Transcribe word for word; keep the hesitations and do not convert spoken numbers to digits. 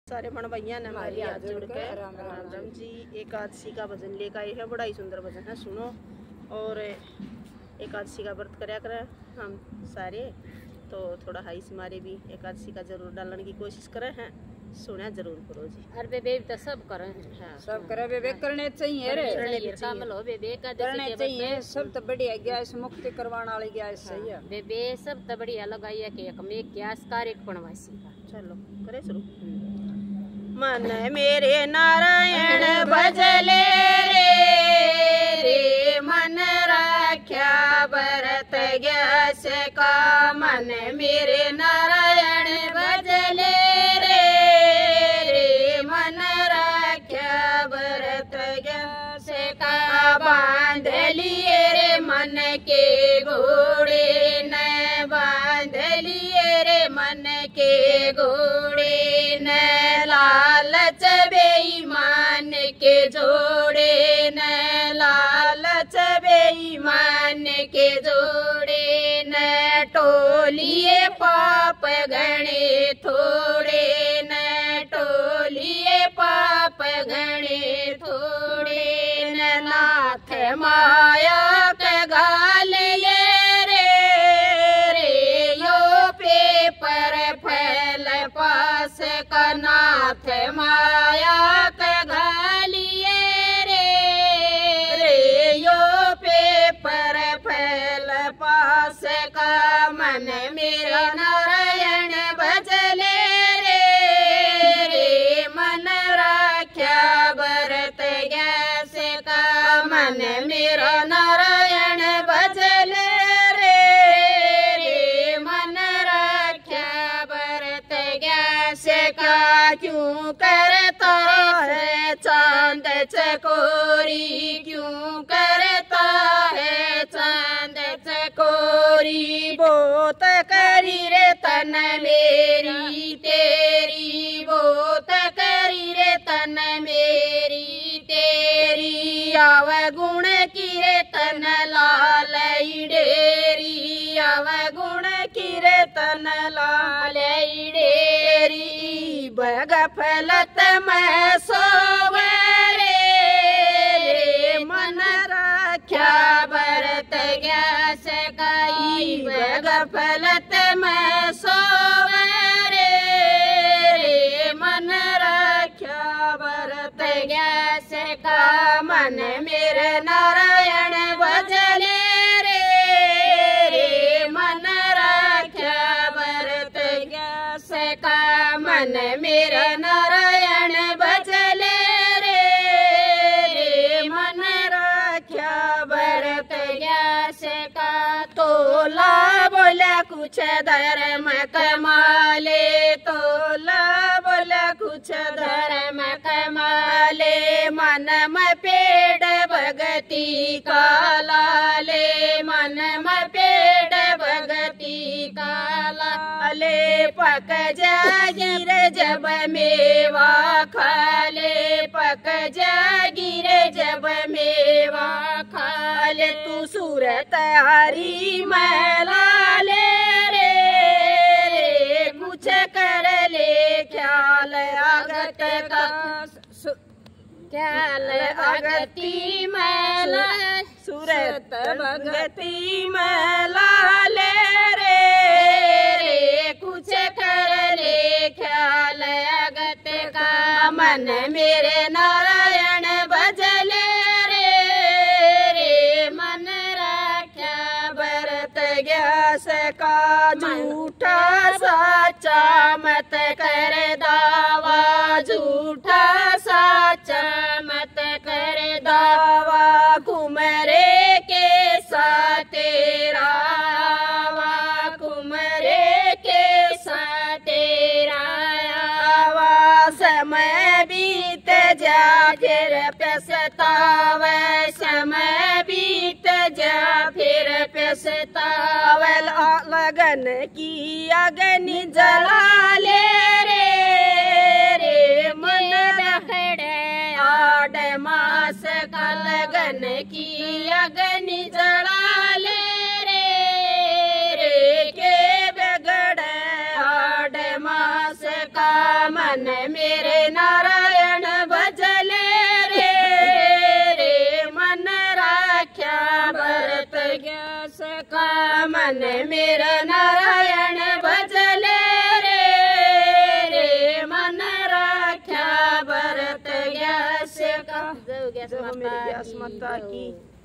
सारे मन भैया ने हमारी हाथ जोड़ के राम राम राम जी। एकादशी का भजन लेकर आए हैं, बड़ा ही सुंदर भजन है, सुनो। और एकादशी का व्रत करया करें हम सारे, तो थोड़ा हाई से मारे भी एकादशी का जरूर डालने की कोशिश करें हैं, सुना जरूर करो जी। अरे बेबे तो सब करें, हाँ, सब करे बेबे, करने चाहिए रे, कामल हो बेबे का करने चाहिए। सब तो बढ़िया गया इस मुक्ति करवाने वाली गया इस सही है बेबे, सब तो बढ़िया लगाइए कि एक में क्या कार्य पणवासी का। चलो करे शुरू। मन मेरे नारायण भजले रे रे, मन राख्या भरत ग्यास का। मन मेरे नारायण भजले रे रे, मन राख्या भरत ग्यास का। बांध लिए रे मन के घोड़े न, बांध लिए रे मन के घोड़े न। लालच बेईमान के जोड़े न, लालच बेईमान के जोड़े न। टोलिए पाप गणे थोड़े न, टोलिए पाप गणे थोड़े न। नाथ माया के गाल ये रे रे, यो पेपर फैल पास का। नाथ माया के घालिए रे रे, यो पेपर फैल पास का। मन मेरा नारायण भजले रे रे, मन राख्या भरत ग्यास का। मन मेरा नारायण भजले रे रे, मन राख्या भरत ग्यास का। क्यों करता है चांद चकोरी, क्यों करता है चांद चकोरी। बहुत करी रे तन मेरी तेरी, बहुत करी रे तन मेरी तेरी। आव गुण की रे तन लाल डेरी, आव गुण की रे तन लाल डेरी। बग फलत मैं सोवे रे, मन राख्या भरत ग्यास काई। बग फलत मैं सोवे रे, मन राख्या भरत ग्यास का। मन मेरे नारायण भजले रे रे, मन राख्या भरत ग्यास का। मन मेरा नारायण भजले रे रे, मन राख्या भरत ग्यास का। तोला बोला कुछ धर्म कमाले, तोला बोला कुछ धर्म कमाले। मन में पेड़ भगती का लाले, मन में पेड़ भगती का लाले। पक जागिर जब मेवा खाले, पक जागिर जब मेवा खाले। तू सूरत हरी मैला ले रे रे, कुछ कर ले ख्याल आगत का। ख्याल आगती मैला, सूरत भगती मैला ले रे रे, कुछ कर ले ख्याल आगत का। मन मेरे नारायण भजले रे रे, मन राख्या भरत ग्यास का। झूठा साचा मत कर दावा, झूठा साचा मत कर दावा। कुमरे के साथ तेरा, कुमरे के साथ तेरा। समय बीत जा फिर पछतावे, समय बीत जा फिर पछतावे। लगन की अग्नि जला ले रे रे, मन रखड़े आठ मास का। लगन की अग्नि जला ले रे रे, के बिगड़े आठ मास का। मन मेरे नारायण भजले रे रे मन राख्या भरत ग्यास का मन मेरा नारायण भजले रे रे मन राख्या भरत ग्यास का। जय जय हो मेरी ग्यास माता की।